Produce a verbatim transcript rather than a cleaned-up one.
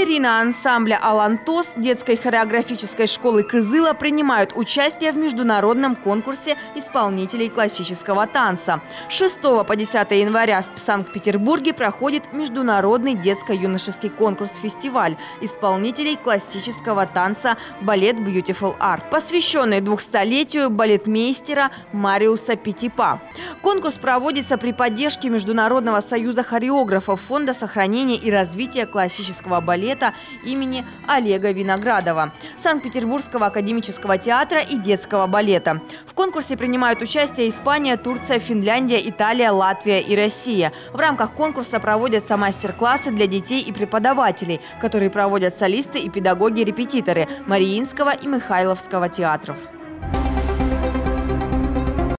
Балерина ансамбля «Алантос» детской хореографической школы Кызыла принимают участие в международном конкурсе исполнителей классического танца. С шестого по десятое января в Санкт-Петербурге проходит международный детско-юношеский конкурс-фестиваль исполнителей классического танца «Балет Beautiful Art», посвященный двухстолетию балетмейстера Мариуса Петипа. Конкурс проводится при поддержке Международного союза хореографов Фонда сохранения и развития классического балета имени Олега Виноградова, Санкт-Петербургского академического театра и детского балета. В конкурсе принимают участие Испания, Турция, Финляндия, Италия, Латвия и Россия. В рамках конкурса проводятся мастер-классы для детей и преподавателей, которые проводят солисты и педагоги-репетиторы Мариинского и Михайловского театров.